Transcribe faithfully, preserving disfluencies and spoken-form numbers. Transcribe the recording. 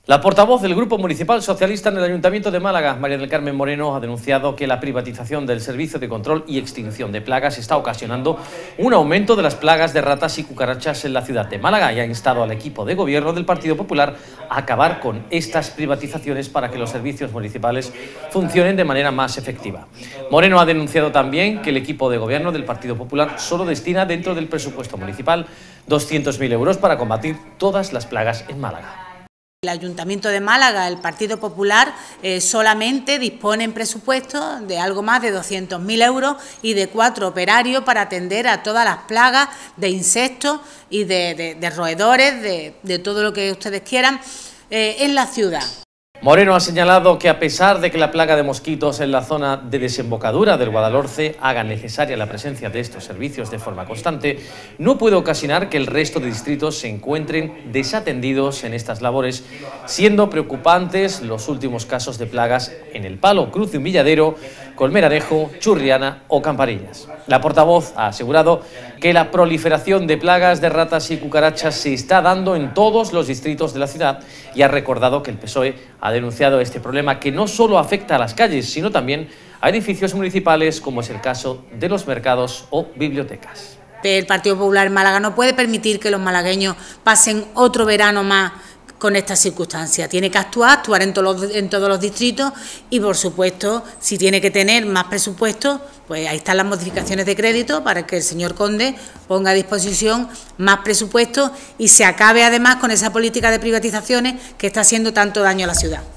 La portavoz del Grupo Municipal Socialista en el Ayuntamiento de Málaga, María del Carmen Moreno, ha denunciado que la privatización del Servicio de Control y Extinción de Plagas está ocasionando un aumento de las plagas de ratas y cucarachas en la ciudad de Málaga y ha instado al equipo de gobierno del Partido Popular a acabar con estas privatizaciones para que los servicios municipales funcionen de manera más efectiva. Moreno ha denunciado también que el equipo de gobierno del Partido Popular solo destina dentro del presupuesto municipal doscientos mil euros para combatir todas las plagas en Málaga. El Ayuntamiento de Málaga, el Partido Popular, eh, solamente dispone en presupuesto de algo más de doscientos mil euros y de cuatro operarios para atender a todas las plagas de insectos y de, de, de roedores, de, de todo lo que ustedes quieran, eh, en la ciudad. Moreno ha señalado que a pesar de que la plaga de mosquitos en la zona de desembocadura del Guadalhorce haga necesaria la presencia de estos servicios de forma constante, no puede ocasionar que el resto de distritos se encuentren desatendidos en estas labores, siendo preocupantes los últimos casos de plagas en El Palo, Cruz de Humilladero, Colmenarejo, Churriana o Campanillas. La portavoz ha asegurado que la proliferación de plagas de ratas y cucarachas se está dando en todos los distritos de la ciudad y ha recordado que el P S O E ha denunciado este problema que no solo afecta a las calles, sino también a edificios municipales, como es el caso de los mercados o bibliotecas. El Partido Popular en Málaga no puede permitir que los malagueños pasen otro verano más con estas circunstancias. Tiene que actuar, actuar en todos los, en todos los distritos y, por supuesto, si tiene que tener más presupuesto, pues ahí están las modificaciones de crédito para que el señor Conde ponga a disposición más presupuesto y se acabe además con esa política de privatizaciones que está haciendo tanto daño a la ciudad.